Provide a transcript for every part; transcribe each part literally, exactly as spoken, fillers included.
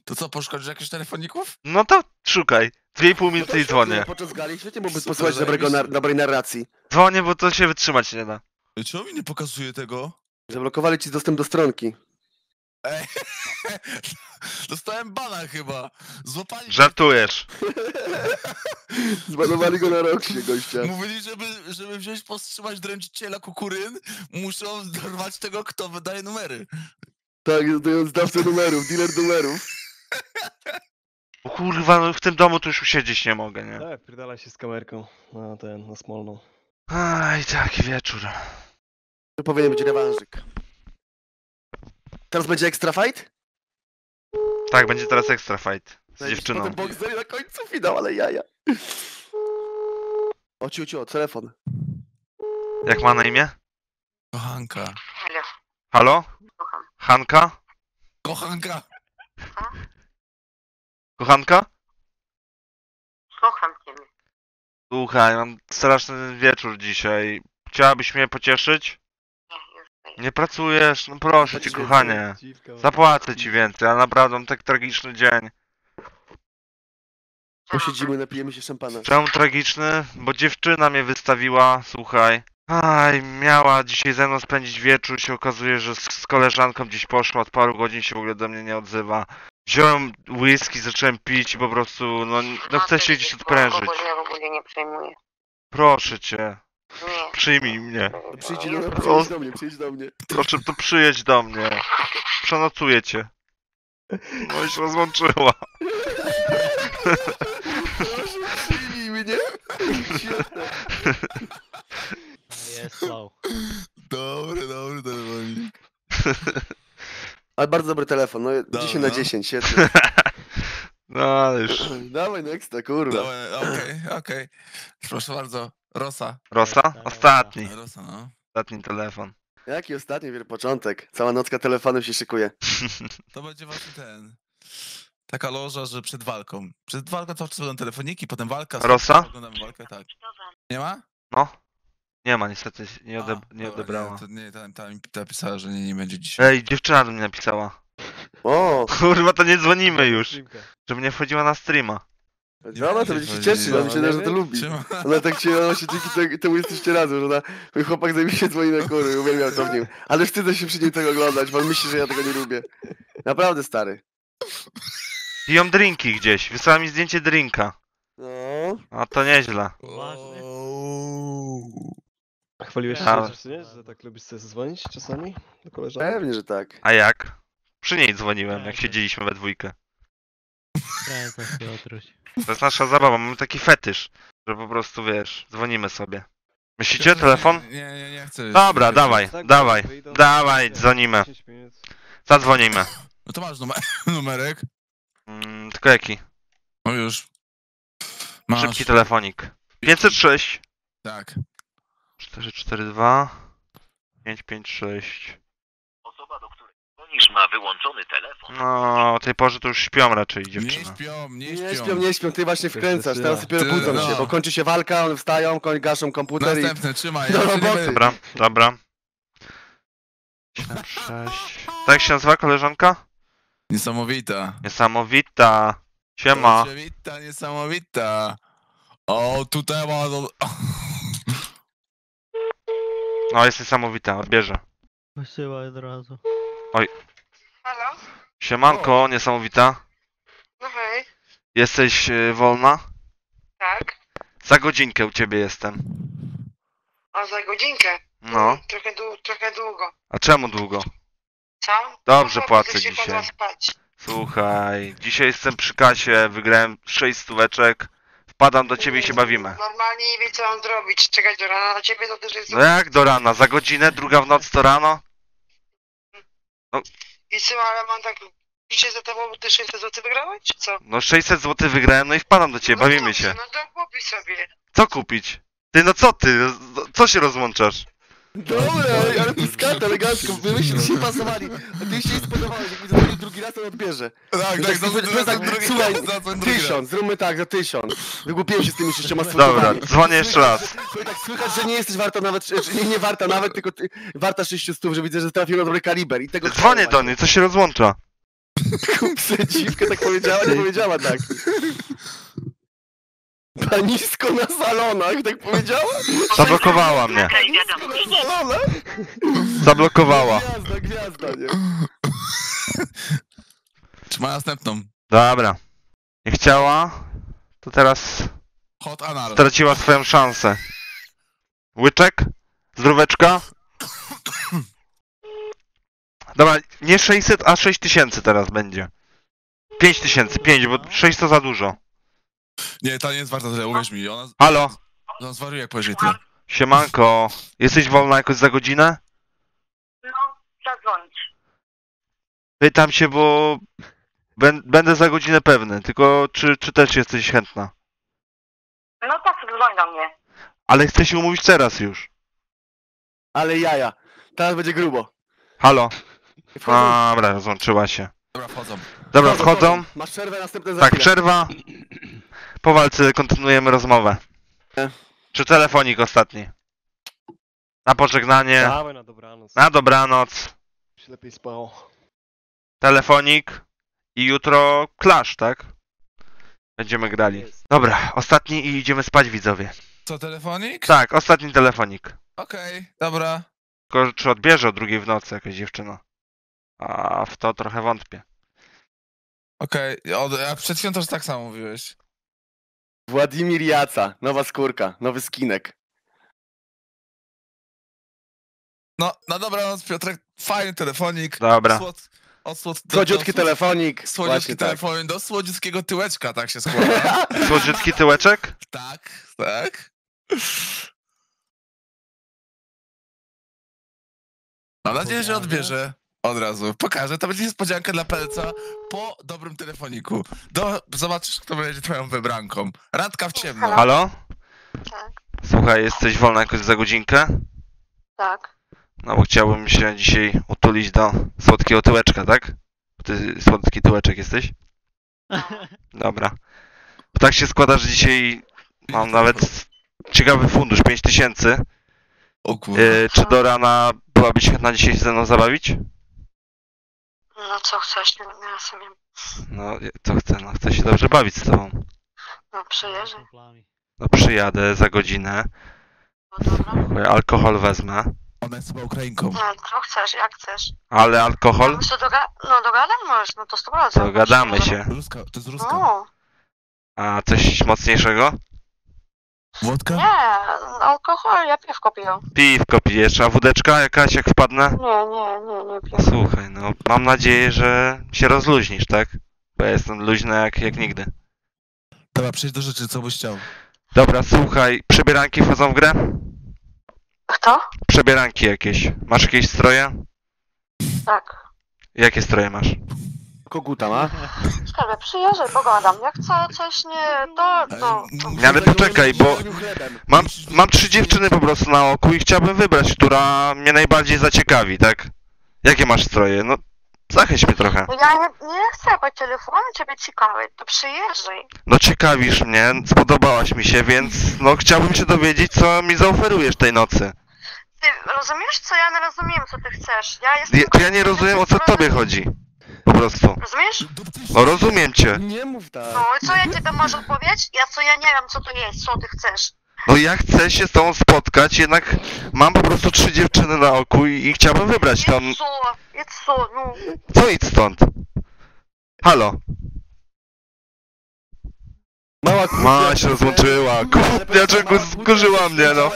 To co, poszkodzisz jakichś telefoników? No to szukaj. Dwie i pół minuty No i dzwonię. Podczas gali świetnie mógłby Super, posłuchać dobrego, zajebiście. dobrej narracji. Dzwonię, bo to się wytrzymać nie da. Czemu mi nie pokazuje tego? Zablokowali ci dostęp do stronki. Ej, dostałem bana chyba. Złapali Żartujesz. Zbanowali go na rok się, gościa. Mówili, żeby, żeby wziąć, powstrzymać dręczyciela kukuryn, muszą dorwać tego, kto wydaje numery. Tak, to jest zdawca numerów, dealer numerów. O kurwa, no w tym domu to już usiedzieć nie mogę, nie? Tak, pierdala się z kamerką na ten, na Smolną. Aj, taki wieczór. To powinien być rewanżyk. Teraz będzie extra fight? Tak, będzie teraz extra fight. Z Jakiś dziewczyną. Potem boxer na końcu finał, ale jaja. O, ciu, ciu, telefon. Jak ma na imię? Kochanka. Halo, Halo? słucham. Hanka? Kochanka. Kochanka? Słucham ciebie. Słuchaj, mam straszny wieczór dzisiaj. Chciałabyś mnie pocieszyć? Nie, już nie. Nie pracujesz? No proszę cię, kochanie. Zapłacę ci więcej, ale naprawdę mam tak tragiczny dzień. Posiedzimy, napijemy się szampana. Czemu tragiczny? Bo dziewczyna mnie wystawiła, słuchaj. Aj, miała dzisiaj ze mną spędzić wieczór, się okazuje, że z, z koleżanką gdzieś poszła, od paru godzin się w ogóle do mnie nie odzywa. Wziąłem whisky, zacząłem pić i po prostu, no, no chcę się gdzieś odprężyć. Ja w ogóle nie przejmuję. Proszę cię, Nie. przyjmij mnie. To przyjdź do, przyjdź do mnie, przyjdź do mnie. Proszę, to przyjedź do mnie. Przenocuję cię. No i się rozłączyła. Proszę, przyjmij mnie. Świetne. Jest slow. Dobry, dobry telefonik. Ale bardzo dobry telefon, no Dobra, dziesięć na no. dziesięć, świetnie. No ale już. Dawaj nexta, kurwa. Dobra, Okej, okej. Proszę bardzo. Rosa. Rosa? Ostatni. Rosa, no. Ostatni telefon. Jaki ostatni wier początek? Cała nocka telefonów się szykuje. To będzie właśnie ten. Taka loża, że przed walką. Przed walką to będą telefoniki, potem walka. Rosa? Oglądamy walkę, tak. Nie ma? No. Nie ma, niestety nie, ode A, nie dobra, odebrała. Nie, to nie, ta, ta mi napisała, że nie, nie będzie dzisiaj. Ej, dziewczyna do mnie napisała. O, Kurwa, to nie dzwonimy już. Żeby nie wchodziła na streama. ona to będzie się cieszyć, ona myślę, że to lubi. Trzyma. Ona tak się, ona się dzięki te- temu jesteście razem, że ona, mój chłopak zajmie się dzwoni na kury, uwielbiam to w nim. Ale wstydzę się przy nim tego oglądać, bo on myśli, że ja tego nie lubię. Naprawdę, stary. Piją drinki gdzieś, wysłała mi zdjęcie drinka. No, A to nieźle. Ooo. A chwaliłeś się, Ale- że, nie? że tak lubisz sobie dzwonić czasami do koleżanek? pewnie, że tak. A jak? Przy niej dzwoniłem, jak siedzieliśmy we dwójkę. To jest nasza zabawa, mamy taki fetysz, że po prostu, wiesz, dzwonimy sobie. Myślicie, telefon? Nie, nie, nie chcę. Dobra, nie dawaj, Tak, dawaj, wyjdą, dawaj, nie, dzwonimy. dziesięć minut. Zadzwonimy. No to masz numer numerek. Mm, tylko jaki? No już. Masz. Szybki telefonik. pięćset sześć. Tak. cztery cztery dwa. pięć pięć sześć. Osoba, do której dzwonisz, ma wyłączony telefon. No, o tej porze to już śpią raczej Nie dziewczyny. śpią, nie Nie śpią. śpią, nie śpią, ty właśnie wkręcasz, teraz dopiero Ty, budzą no. się, bo kończy się walka, one wstają, koń- gaszą komputer i... Następny, trzymaj. Do Ja się nie roboty. będę- Dobra, dobra. siedem sześć. Tak się nazywa koleżanka? Niesamowita. Niesamowita. Siema. Niesamowita, niesamowita. O, tutaj ma... do- No, jest niesamowita, odbierze. Wysyłaj od razu. Halo? Siemanko, niesamowita. No hej. Jesteś y, wolna? Tak. Za godzinkę u ciebie jestem. A za godzinkę? No. Mm, Trochę, dłu trochę długo. A czemu długo? Co? Dobrze No, płacę chcę się dzisiaj. potem spać. Słuchaj, dzisiaj jestem przy kasie, wygrałem sześć stóweczek. Wpadam do ciebie i się bawimy. Normalnie nie wiem co mam zrobić. Czekać do rana na ciebie, to też jest... No jak do rana? Za godzinę? Druga w noc to rano? I co, ale mam tak... Piszę za tobą, bo ty sześćset złotych wygrałeś, czy co? No sześćset złotych wygrałem, no i wpadam do ciebie, No bawimy dobrze, się. No to kupi sobie. Co kupić? Ty, no co ty? Co się rozłączasz? Dobra, ale to skata, elegancko, wymyślił się pasowali. A ty się nie spodobałeś, jak mi zadzwoni drugi raz, to odbierze. Tak, No tak, tak, za- powiedz za- tak, drugi słuchaj, raz, za- drugi raz. tysiąc, zróbmy tak, za tysiąc. Wygłupiłem się z tymi sześcioma Dobra, stówkami. dzwonię jeszcze raz. Słuchaj, tak słychać, że nie jesteś warta nawet, czy nie, nie warta nawet, tylko ty, warta sześciu stów, że widzę, że trafiłem na dobry kaliber i tego... Dzwonię do niej, co się rozłącza? Kup se dziwkę, tak powiedziała, nie powiedziała tak. Panisko na salonach, tak powiedziała? Zablokowała mnie. Okej, Panisko wiadomo. na salonach? Zablokowała. Gwiazda, gwiazda, nie? Czy ma następną? Dobra. Nie chciała, to teraz Hot anal. straciła swoją szansę. Łyczek? Zdróweczka? Dobra, nie sześćset, a sześć tysięcy teraz będzie. pięć tysięcy, pięć, bo sześć to za dużo. Nie, to nie jest warto tyle, uwierz mi. Ona, Halo? ona zwariuje jak pojedzie tyle. Siemanko. Jesteś wolna jakoś za godzinę? No, zadzwonić. Pytam się, bo bę- będę za godzinę pewny, tylko czy, czy też jesteś chętna? No tak, dzwoń do mnie. Ale chcę się umówić teraz już. Ale jaja. Teraz będzie grubo. Halo? Wchodzą. Dobra, rozłączyła się. Dobra, wchodzą. Dobra, wchodzą. Masz przerwę, następne za Tak, chwilę. przerwa. Po walce kontynuujemy rozmowę. Nie. Czy telefonik ostatni? Na pożegnanie. Dawaj na dobranoc. Na dobranoc. Się lepiej spało. Telefonik. I jutro Clash, tak? Będziemy grali. Jest. Dobra, ostatni i idziemy spać, widzowie. Co, telefonik? Tak, ostatni telefonik. Okej, dobra. Tylko czy odbierze o drugiej w nocy jakaś dziewczyna? A w to trochę wątpię. Okej, okay. A przed chwilą też tak samo mówiłeś. Władimir Jaca, nowa skórka, nowy skinek. No, no dobra, no Piotrek, fajny telefonik. Dobra. Słod, od słod, do- Słodziutki do- telefonik. Słodziutki Właśnie tak. telefonik, do słodziutkiego tyłeczka, tak się składa. Słodziutki tyłeczek? tak, tak. Mam nadzieję, że odbierze od razu. Pokażę, to będzie niespodzianka dla Pelca po dobrym telefoniku. Do, zobaczysz, kto będzie twoją wybranką. Randka w ciemno. Halo? Tak. Słuchaj, jesteś wolna jakoś za godzinkę? Tak. No bo chciałbym się dzisiaj utulić do słodkiego tyłeczka, tak? Ty słodki tyłeczek jesteś? Dobra. Bo tak się składa, że dzisiaj mam nawet ciekawy fundusz, pięć tysięcy. O kurwa. Yy, czy do rana byłabyś chętna dzisiaj się ze mną zabawić? No co chcesz, nie ja sobie. No, co chcę? No, chcę się dobrze bawić z tobą. No przyjeżdżaj. No, przyjadę za godzinę. No dobra. Słuchaj, alkohol wezmę. Ona jest chyba Ukrainką. No co chcesz, jak chcesz. Ale alkohol? No, co doga no dogadam możesz, no to sto procent. Dogadamy się. Ruska, to jest ruska. No. A coś mocniejszego? Włodka? Nie, alkohol, ja piwko piję. Piwko pijesz, a wódeczka jakaś jak wpadnę? Nie, nie, nie, nie piję. Słuchaj, no mam nadzieję, że się rozluźnisz, tak? Bo ja jestem luźny jak, jak nigdy. Dobra, przejdź do rzeczy, co byś chciał. Dobra, słuchaj, przebieranki wchodzą w grę? Kto? Przebieranki jakieś. Masz jakieś stroje? Tak. Jakie stroje masz? Koguta ma? Skarbie, przyjeżdżaj, pogadam. Jak chce coś nie, to, to... Nie, ale poczekaj, bo mam, mam trzy dziewczyny po prostu na oku i chciałbym wybrać, która mnie najbardziej zaciekawi, tak? Jakie masz stroje? No, zachęć mnie trochę. Ja nie, nie chcę po telefonie ciebie ciekawić, to przyjeżdżaj. No ciekawisz mnie, spodobałaś mi się, więc no chciałbym się dowiedzieć, co mi zaoferujesz tej nocy. Ty rozumiesz, co ja nie rozumiem, co ty chcesz? Ja jestem... Ja, to ja nie rozumiem, o co tobie chodzi. Po prostu. Rozumiesz? No rozumiem cię. Nie mów tak. No i co ja ci tam może powiedzieć? Ja co ja nie wiem, co to jest, co ty chcesz. No ja chcę się z tobą spotkać, jednak mam po prostu trzy dziewczyny na oku i, i chciałbym wybrać tam... I co? I co? No. Co idź stąd? Halo? Mała kurwa. Ma się rozłączyła. Kurwa, czego skurzyła mnie, no.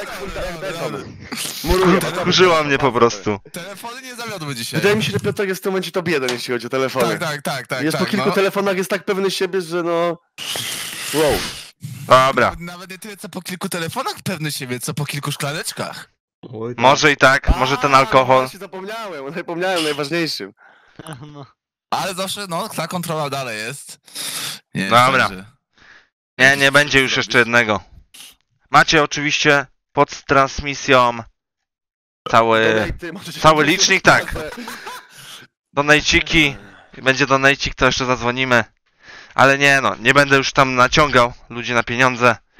Skurzyła mnie po prostu. Telefony nie zawiodły dzisiaj. Wydaje mi się, że Piotr jest w tym momencie top jeden, jeśli chodzi o telefony. Tak, tak, tak, tak. Jest tak, po kilku no. telefonach, jest tak pewny siebie, że no... Wow. Dobra. Nawet, nawet nie tyle co po kilku telefonach pewny siebie, co po kilku szklaneczkach. Oj, tak. Może i tak, może ten alkohol. Właśnie zapomniałem, zapomniałem najważniejszym. No. Ale zawsze, no, ta kontrola dalej jest. Nie, Dobra. szczerze. Nie, nie będzie już jeszcze jednego. Macie oczywiście pod transmisją cały Donaty, możecie cały się licznik, dowiedzieć, tak. że- donejciki. Będzie donejcik, to jeszcze zadzwonimy. Ale nie no, nie będę już tam naciągał ludzi na pieniądze.